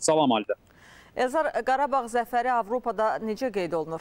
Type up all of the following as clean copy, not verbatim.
Salam Alidə. Elzar, Qarabağ zəfəri Avropada necə qeyd olunur?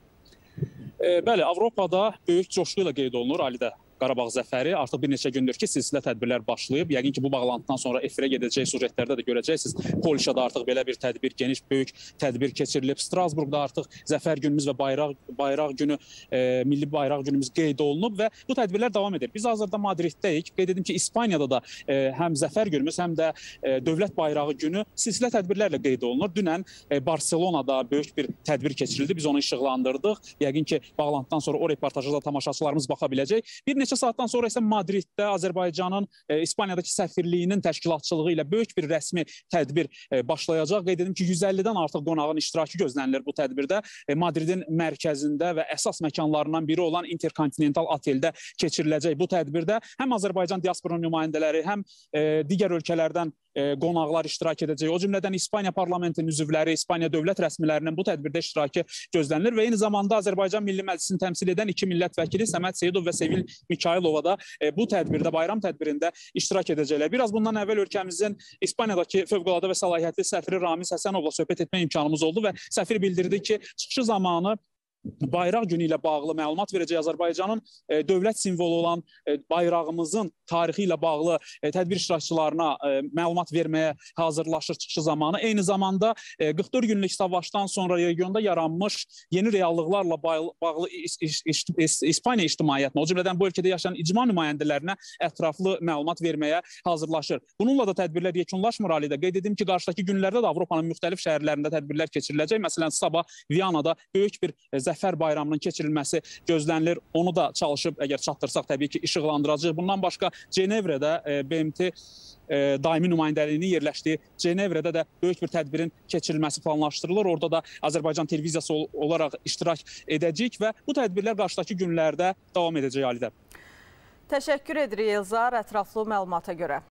Bəli, Avropada böyük coşqu ilə qeyd olunur Alidə. Qarabağ zəfəri artıq bir neçə gündür ki, silsilə tədbirlər başlayıb. Yəqin ki, bu bağlantıdan sonra efirə gedəcək sujetlərdə də görəcəksiniz. Polşada artıq belə bir tədbir, geniş, böyük tədbir keçirilib. Strasburqda artıq zəfər günümüz və bayraq günü, milli bayraq günümüz qeyd olunub və bu tədbirlər davam edir. Biz hazırda Madriddəyik. Qeyd edim ki, İspaniyada da həm zəfər günümüz, həm də dövlət bayrağı günü silsilə tədbirlərlə qeyd olunur. Dünən Barselonada böyük bir tədbir keçirildi. Biz onu işıqlandırdıq. Yəqin ki, bağlantıdan sonra o reportajda da tamaşaçılarımız baxa biləcək. Bir neçə saatdan sonra isə Madriddə Azərbaycanın İspaniyadakı səfirliyinin təşkilatçılığı ilə böyük bir rəsmi tədbir başlayacaq. Qeyd edim ki, 150-dən artıq qonağın iştirakı gözlənilir bu tədbirdə. Madridin mərkəzində və əsas məkanlarından biri olan Interkontinental oteldə keçiriləcək bu tədbirdə həm Azərbaycan diaspora nümayəndələri, həm digər ölkələrdən qonaqlar iştirak edəcək. O cümlədən İspaniya parlamentinin üzvləri, İspaniya dövlət rəsmilərinin bu tədbirdə iştirakı gözlənilir və eyni zamanda Azərbaycan Milli Məclisini təmsil edən iki millət vəkili Səməd Seyidov və Sevil Mikailova da bu tədbirdə, bayram tədbirində iştirak edəcəklər. Biraz bundan əvvəl ölkəmizin İspaniyadakı fövqəladə və səlahiyyətli səfiri Ramiz Həsənovla söhbət etmə imkanımız oldu və səfir bildirdi ki, çıxışı zamanı bayraq günü ilə bağlı məlumat verəcək. Azərbaycanın dövlət simvolu olan bayrağımızın tarixi ilə bağlı tədbir iştirakçılarına məlumat verməyə hazırlaşır çıxışı zamanı. Eyni zamanda 44 günlük savaşdan sonra regionda yaranmış yeni reallıqlarla bağlı İspaniya ictimaiyyətinə, o cümlədən bu ölkədə yaşayan icma nümayəndələrinə ətraflı məlumat verməyə hazırlaşır. Bununla da tədbirlər yekunlaşmır Alidə. Qeyd edim ki, qarşıdakı günlərdə də Avropanın müxtəlif şəhərlərində tədbirlər keçiriləcək. Məsələn, sabah Viyanada böyük bir zəfər bayramının keçirilməsi gözlənilir. Onu da çalışıb, əgər çatdırsaq təbii ki, işıqlandıracaq. Bundan başqa Cenevrədə BMT daimi nümayəndəliyinin yerləşdiyi Cenevrədə də böyük bir tədbirin keçirilməsi planlaşdırılır. Orada da Azərbaycan televiziyası olaraq iştirak edəcək və bu tədbirlər qarşıdakı günlərdə davam edəcək Alidə. Təşəkkür edirik Elzar, ətraflı məlumata görə.